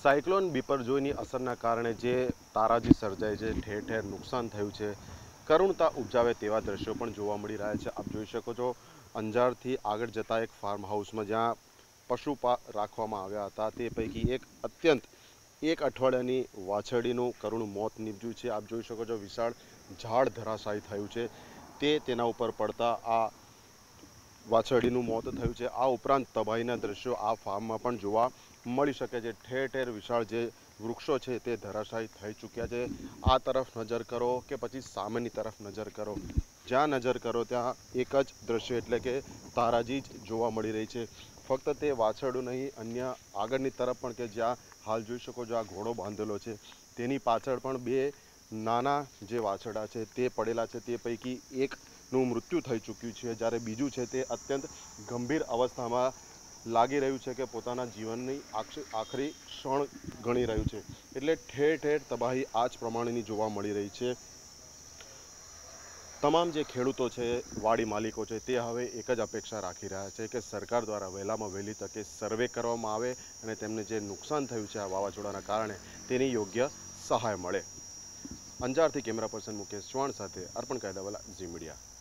Cyclone બિપરજોયની અસરના કારણે જે તારાજી સર્જાય છે, ઠેર ઠેર નુકસાન થયું છે, કરુણતા ઉપજાવે તેવા દ્રશ્યો પણ જોવા મળી રહ્યા છે। આપ જોઈ શકો છો અંજારથી આગળ જતા એક ફાર્મ હાઉસમાં જ્યાં પશુ રાખવામાં આવ્યા હતા તે પૈકી એક અત્યંત એક અઠવાડિયાની વાછરડીનું કરુણ મોત નીપજ્યું છે। આપ જોઈ શકો છો વિશાળ ઝાડ ધરાશાયી થયું છે, તેના ઉપર પડતા આ વાછરડીનું મોત થયું છે। આ ઉપરાંત તબાહીના દ્રશ્યો આ ફાર્મમાં પણ જોવા મળી શકે છે। ઠેર ઠેર વિશાળ જે વૃક્ષો છે તે ધરાશાયી થઈ ચૂક્યા છે। આ તરફ નજર કરો કે પછી સામેની તરફ નજર કરો, જ્યાં નજર કરો ત્યાં એક જ દ્રશ્ય એટલે કે તારાજી જ જોવા મળી રહી છે। ફક્ત તે વાછરડું નહીં, અન્ય આગળની તરફ પણ કે જ્યાં હાલ જોઈ શકો છો આ ઘોડો બાંધેલો છે, તેની પાછળ પણ બે નાના જે વાછરડા છે તે પડેલા છે। તે પૈકી એકનું મૃત્યુ થઈ ચૂક્યું છે, જ્યારે બીજું છે તે અત્યંત ગંભીર અવસ્થામાં લાગી રહ્યું છે કે પોતાના જીવનની આખરી ક્ષણ ગણી રહ્યું છે। એટલે ઠેર ઠેર તબાહી આ જ પ્રમાણેની જોવા મળી રહી છે। તમામ જે ખેડૂતો છે, વાડી માલિકો છે, તે હવે એક જ અપેક્ષા રાખી રહ્યા છે કે સરકાર દ્વારા વહેલામાં વહેલી તકે સર્વે કરવામાં આવે અને તેમને જે નુકસાન થયું છે આ વાવાઝોડાના કારણે તેની યોગ્ય સહાય મળે। અંજારથી કેમેરા પર્સન મુકેશ ચૌહાણ સાથે અર્પણ કાયદાવાલા, ઝી મીડિયા।